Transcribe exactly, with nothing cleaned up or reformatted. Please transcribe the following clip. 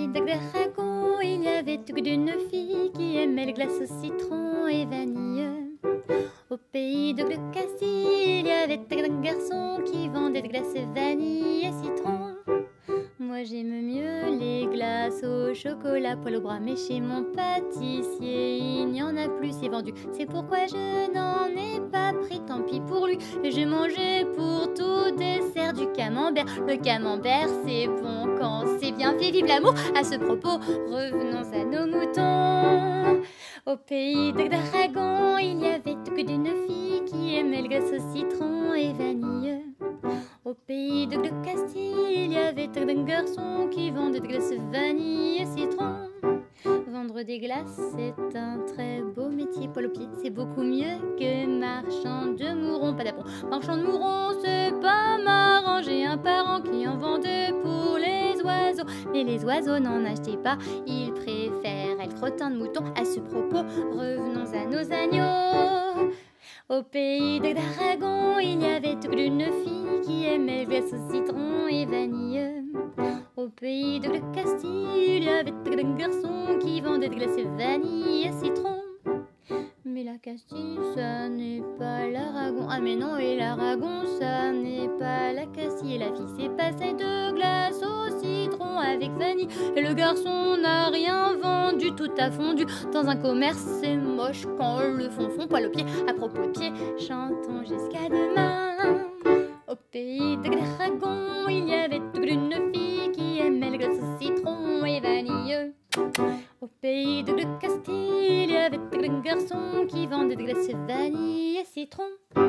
pays d'Aragon, il y avait toute une fille qui aimait les glaces au citron et vanille. Au pays de Castille, il y avait un garçon qui vendait des glaces vanille et citron. Moi j'aime mieux les glaces au chocolat poil au bras, mais chez mon pâtissier il n'y en a plus, c'est vendu. C'est pourquoi je n'en ai pas pris, tant pis pour lui. Et j'ai mangé pour tout dessert du camembert. Le camembert c'est bon quand c'est bien fait, vive l'amour. À ce propos, revenons à nos moutons. Au pays d'Aragon, il y avait toute une fille qui aimait le glace au citron et vanille. Au pays de Castille, il y avait un garçon qui vendait des glaces vanille et citron. Vendre des glaces, c'est un très beau métier, poil au pied. C'est beaucoup mieux que marchand de mourons, pas d'apron. Marchand de mourons, c'est pas marrant. J'ai un parent qui en vendait pour les oiseaux, mais les oiseaux n'en achetaient pas. Ils préfèrent être crottin de mouton. À ce propos, revenons à nos agneaux. Au pays d'Aragon, il y avait toute une fille qui aimait le glace au citron et vanille. Au pays de Castille, il y avait un garçon qui vendait des glaces vanille et citron. Mais la Castille, ça n'est pas l'Aragon. Ah mais non, et l'Aragon, ça n'est pas la Castille. Et la fille s'est passée de glace au citron avec vanille. Et le garçon n'a rien vendu, tout a fondu. Dans un commerce, c'est moche quand le fond fond poil au pied. À propos de pied, chantons jusqu'à demain. Au pays d'Aragon, il y avait toute une fille qui aimait le glace au citron et vanille. Au pays de Castille, il y avait un garçon qui vendait des glaces vanille et citron.